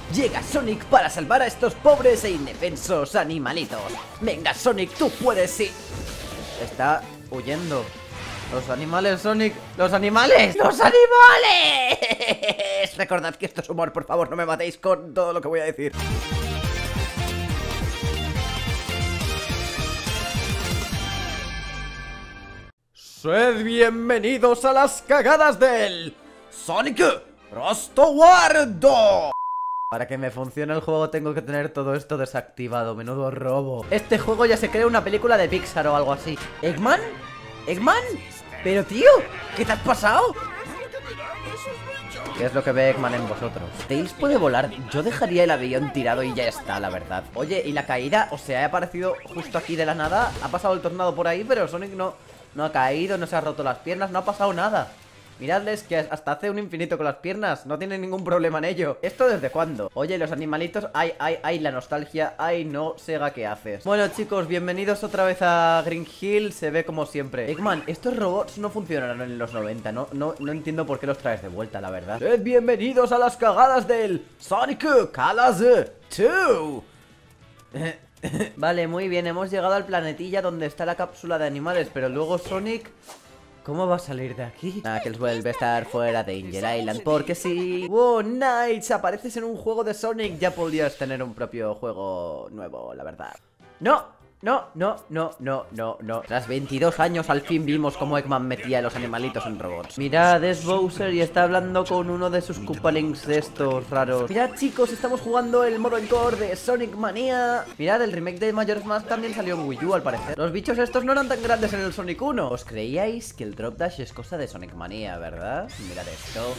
Llega Sonic para salvar a estos pobres e indefensos animalitos. Venga, Sonic, tú puedes, sí. Está huyendo. Los animales, Sonic. ¡Los animales! ¡Los animales! Recordad que esto es humor, por favor, no me matéis con todo lo que voy a decir. Sed bienvenidos a las cagadas del Sonic Rostowardo. Para que me funcione el juego tengo que tener todo esto desactivado. Menudo robo. Este juego ya se cree una película de Pixar o algo así. ¿Eggman? ¿Eggman? Pero tío, ¿qué te has pasado? ¿Qué es lo que ve Eggman en vosotros? Tails puede volar. Yo dejaría el avión tirado y ya está, la verdad. Oye, ¿y la caída? O sea, ha aparecido justo aquí de la nada. Ha pasado el tornado por ahí, pero Sonic no ha caído, no se ha roto las piernas, no ha pasado nada. Miradles que hasta hace un infinito con las piernas. No tienen ningún problema en ello. ¿Esto desde cuándo? Oye, los animalitos. Ay, la nostalgia. Ay, no, Sega, ¿qué haces? Bueno, chicos, bienvenidos otra vez a Green Hill. Se ve como siempre. Eggman, estos robots no funcionaron en los 90. No entiendo por qué los traes de vuelta, la verdad. Sed bienvenidos a las cagadas del Sonic Colors 2. Vale, muy bien, hemos llegado al planetilla donde está la cápsula de animales. Pero luego Sonic... ¿cómo va a salir de aquí? Knuckles vuelve a estar fuera de Danger Island. Porque sí. ¡Wow, Knights! Apareces en un juego de Sonic. Ya podrías tener un propio juego nuevo, la verdad. ¡No! No. Tras 22 años al fin vimos cómo Eggman metía a los animalitos en robots. Mirad, es Bowser y está hablando con uno de sus Koopalings de estos raros. Mirad, chicos, estamos jugando el modo encore de Sonic Mania. Mirad, el remake de Majora's Mask también salió en Wii U, al parecer. Los bichos estos no eran tan grandes en el Sonic 1. Os creíais que el Drop Dash es cosa de Sonic Mania, ¿verdad? Mirad esto.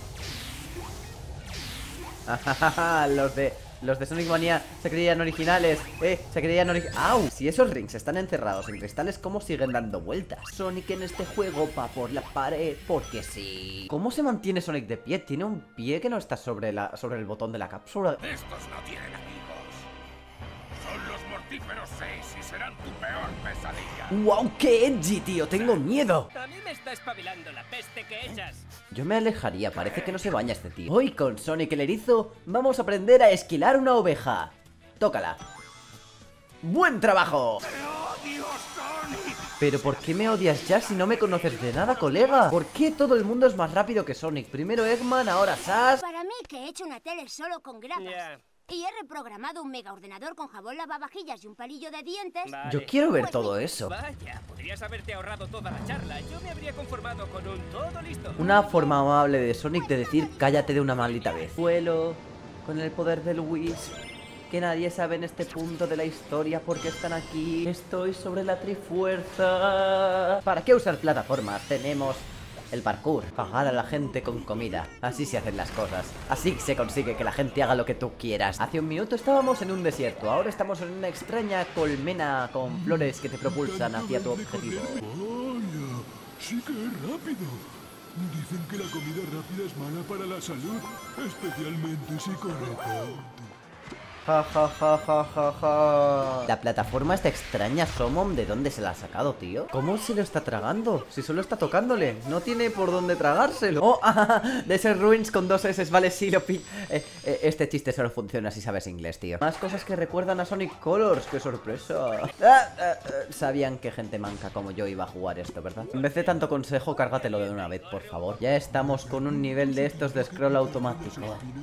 Los de Sonic Mania se creían originales. Se creían ¡au! Si esos rings están encerrados en cristales, ¿cómo siguen dando vueltas? Sonic en este juego va por la pared, porque sí. ¿Cómo se mantiene Sonic de pie? Tiene un pie que no está sobre el botón de la cápsula. Estos no tienen amigos. Son los mortíferos 6 y serán tu peor pesadilla. ¡Wow! ¡Qué edgy, tío! ¡Tengo miedo! A mí me está espabilando la peste que echas. Yo me alejaría, parece que no se baña este tío. Hoy con Sonic el erizo vamos a aprender a esquilar una oveja. Tócala. ¡Buen trabajo! ¡Te odio, Sonic! Pero ¿por qué me odias ya si no me conoces de nada, colega? ¿Por qué todo el mundo es más rápido que Sonic? Primero Eggman, ahora Sash. Para mí que he hecho una tele solo con grapas. Ya. Y he reprogramado un mega ordenador con jabón lavavajillas y un palillo de dientes. Vale. Yo quiero ver todo eso. Vaya, podrías haberte ahorrado toda la charla. Yo me habría conformado con un todo listo. Una forma amable de Sonic de decir cállate de una maldita vez. Vuelo con el poder del Whis. Que nadie sabe en este punto de la historia por qué están aquí. Estoy sobre la trifuerza. ¿Para qué usar plataformas? Tenemos el parkour. Pagar a la gente con comida. Así se hacen las cosas. Así se consigue que la gente haga lo que tú quieras. Hace un minuto estábamos en un desierto. Ahora estamos en una extraña colmena con flores que te propulsan hacia tu objetivo. Vaya, sí que es rápido. Dicen que la comida rápida es mala para la salud, especialmente si corre tanto. Ja. La plataforma esta extraña, Somom, ¿de dónde se la ha sacado, tío? ¿Cómo se lo está tragando? Si solo está tocándole, no tiene por dónde tragárselo. Oh, de ese Ruins con 2 S, vale, sí, lo este chiste solo funciona si sabes inglés, tío. Más cosas que recuerdan a Sonic Colors, qué sorpresa. Sabían que gente manca como yo iba a jugar esto, ¿verdad? En vez de tanto consejo, cárgatelo de una vez, por favor. Ya estamos con un nivel de estos de scroll automático.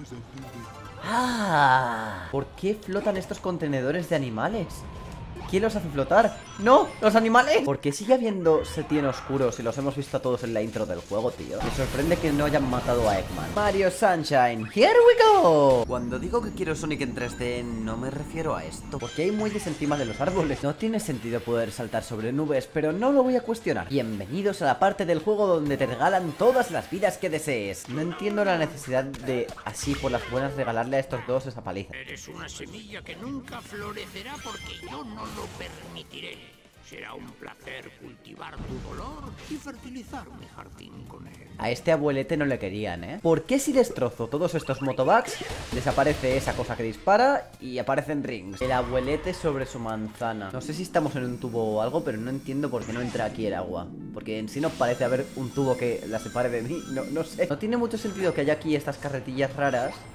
¿Por qué flotan estos contenedores de animales? ¿Quién los hace flotar? ¡No! ¡Los animales! ¿Por qué sigue habiendo Setien oscuros si los hemos visto a todos en la intro del juego, tío? Me sorprende que no hayan matado a Eggman. Mario Sunshine, ¡here we go! Cuando digo que quiero Sonic en 3D, no me refiero a esto. Porque hay muelles encima de los árboles. No tiene sentido poder saltar sobre nubes, pero no lo voy a cuestionar. Bienvenidos a la parte del juego donde te regalan todas las vidas que desees. No entiendo la necesidad de, así por las buenas, regalarle a estos dos esa paliza. Eres una semilla que nunca florecerá porque yo no lo permitiré. Será un placer cultivar tu dolor y fertilizar mi jardín con él. A este abuelete no le querían, ¿eh? ¿Por qué si destrozo todos estos motobugs desaparece esa cosa que dispara y aparecen rings? El abuelete sobre su manzana. No sé si estamos en un tubo o algo, pero no entiendo por qué no entra aquí el agua. Porque en sí no parece haber un tubo que la separe de mí. No sé. No tiene mucho sentido que haya aquí estas carretillas raras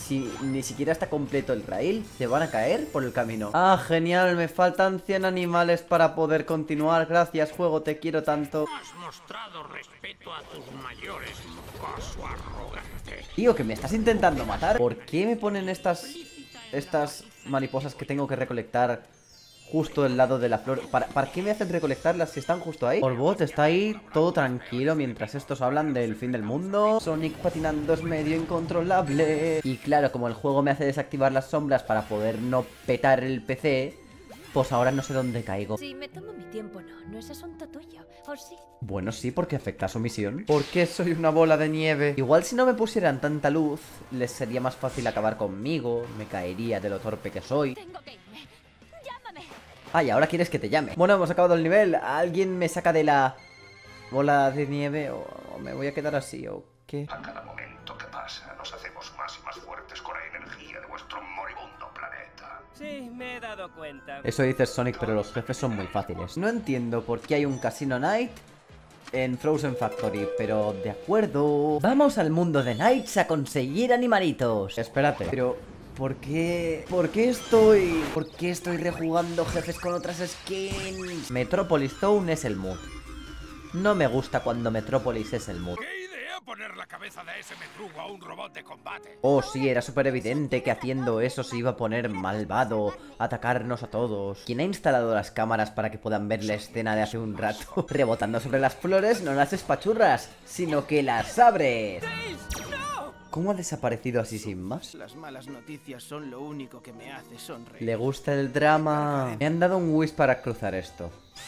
Si ni siquiera está completo el rail, se van a caer por el camino. Ah, genial, me faltan 100 animales para poder continuar. Gracias, juego, te quiero tanto. Has mostrado respeto a tus mayores, mocoso arrogante. Tío, que me estás intentando matar. ¿Por qué me ponen estas mariposas que tengo que recolectar justo del lado de la flor? ¿Para qué me hacen recolectarlas si están justo ahí? Orbot está ahí todo tranquilo mientras estos hablan del fin del mundo. Sonic patinando es medio incontrolable. Y claro, como el juego me hace desactivar las sombras para poder no petar el PC, pues ahora no sé dónde caigo. Si me tomo mi tiempo, no es asunto tuyo, ¿o sí? Bueno, sí, porque afecta a su misión. ¿Por qué soy una bola de nieve? Igual si no me pusieran tanta luz, les sería más fácil acabar conmigo. Me caería de lo torpe que soy. Tengo que irme. Llámame. Ay, ahora quieres que te llame. Bueno, hemos acabado el nivel. ¿Alguien me saca de la bola de nieve o me voy a quedar así o qué? A cada momento que pasa nos hacemos más y más fuertes con la energía de vuestro moribundo planeta. Sí, me he dado cuenta. Eso dices, Sonic, pero los jefes son muy fáciles. No entiendo por qué hay un Casino Night en Frozen Factory, pero de acuerdo. Vamos al mundo de Knights a conseguir animalitos. Espérate, pero ¿por qué estoy rejugando jefes con otras skins? Metropolis Zone es el mood. No me gusta cuando Metropolis es el mood. ¿Qué idea poner la cabeza de ese metrugo a un robot de combate? Oh, sí, era súper evidente que haciendo eso se iba a poner malvado, a atacarnos a todos. ¿Quién ha instalado las cámaras para que puedan ver la escena de hace un rato? Rebotando sobre las flores, no las espachurras, sino que las abres. ¿Cómo ha desaparecido así sin más? Las malas noticias son lo único que me hace sonreír. Le gusta el drama. Me han dado un wish para cruzar esto.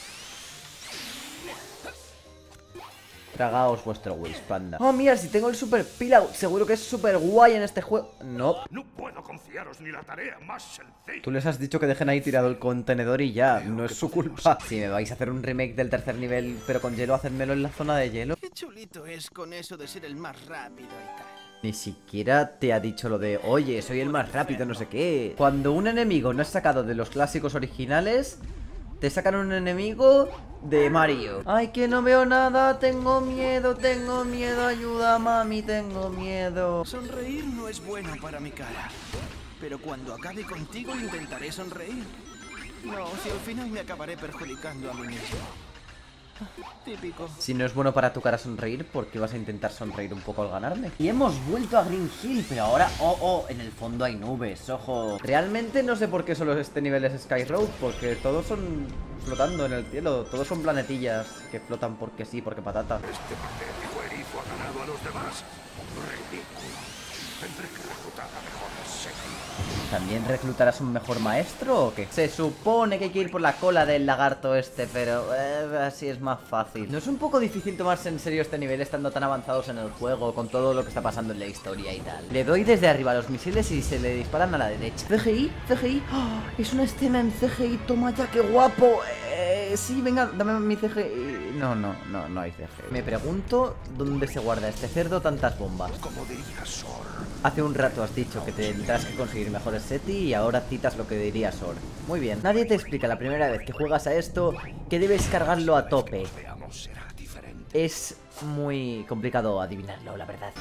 Tragaos vuestro wish, panda. Oh, mira, si tengo el super pillow. Seguro que es súper guay en este juego. No. No puedo confiaros ni la tarea más sencilla. Tú les has dicho que dejen ahí tirado el contenedor y ya. No es su culpa. Si me vais a hacer un remake del tercer nivel, pero con hielo, hacedmelo en la zona de hielo. Qué chulito es con eso de ser el más rápido y tal. Ni siquiera te ha dicho lo de, oye, soy el más rápido, no sé qué. Cuando un enemigo no es sacado de los clásicos originales, te sacan un enemigo de Mario. Ay, que no veo nada, tengo miedo, ayuda, mami, tengo miedo. Sonreír no es bueno para mi cara. Pero cuando acabe contigo intentaré sonreír. No, si al final me acabaré perjudicando a mí mismo. Típico. Si no es bueno para tu cara sonreír, ¿por qué vas a intentar sonreír un poco al ganarme? Y hemos vuelto a Green Hill, pero ahora, en el fondo hay nubes, ojo. Realmente no sé por qué solo este nivel es Sky Road, porque todos son flotando en el cielo, todos son planetillas que flotan porque sí, porque patata. Este patético erizo ha ganado a los demás. Ridículo. Tendré que reclutar a mejores seres. ¿También reclutarás un mejor maestro o qué? Se supone que hay que ir por la cola del lagarto este, pero así es más fácil. ¿No es un poco difícil tomarse en serio este nivel estando tan avanzados en el juego, con todo lo que está pasando en la historia y tal? Le doy desde arriba a los misiles y se le disparan a la derecha. CGI, ¡oh! Es una escena en CGI, toma ya, qué guapo. Sí, venga, dame mi CGI. No hay CGI. Me pregunto dónde se guarda este cerdo tantas bombas. Como diría Sor. Hace un rato has dicho que tendrás que conseguir mejores SETI y ahora citas lo que diría Sor. Muy bien. Nadie te explica la primera vez que juegas a esto que debes cargarlo a tope. Es muy complicado adivinarlo, la verdad.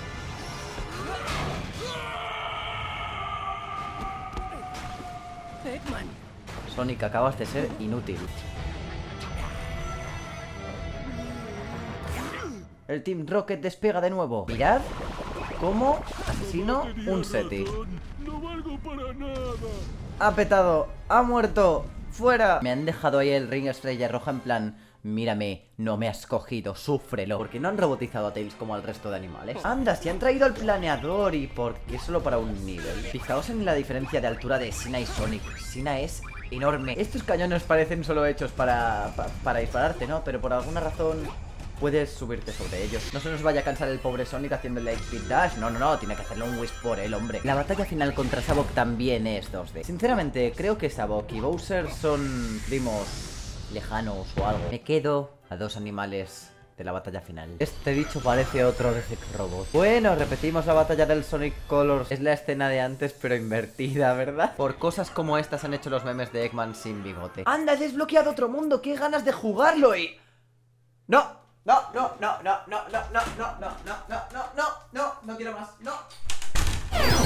Eggman. Sonic, acabas de ser inútil. El Team Rocket despega de nuevo. Mirad cómo asesino un SETI. No valgo para nada. Ha petado, ha muerto, fuera. Me han dejado ahí el ring estrella roja en plan, mírame, no me has cogido, súfrelo. ¿Por qué no han robotizado a Tails como al resto de animales? Anda, si han traído al planeador. ¿Y por qué solo para un nivel? Fijaos en la diferencia de altura de Sina y Sonic. Sina es enorme. Estos cañones parecen solo hechos para dispararte, ¿no? Pero por alguna razón puedes subirte sobre ellos. No se nos vaya a cansar el pobre Sonic haciendo el Speed Dash. No, tiene que hacerlo un Wish por él, hombre. La batalla final contra Sabok también es 2D. Sinceramente, creo que Sabok y Bowser son primos lejanos o algo. Me quedo a dos animales de la batalla final. Este dicho parece otro de Zek Robot. Bueno, repetimos la batalla del Sonic Colors. Es la escena de antes, pero invertida, ¿verdad? Por cosas como estas han hecho los memes de Eggman sin bigote. ¡Anda, he desbloqueado otro mundo! ¡Qué ganas de jugarlo! Y... ¡No! No quiero más, no.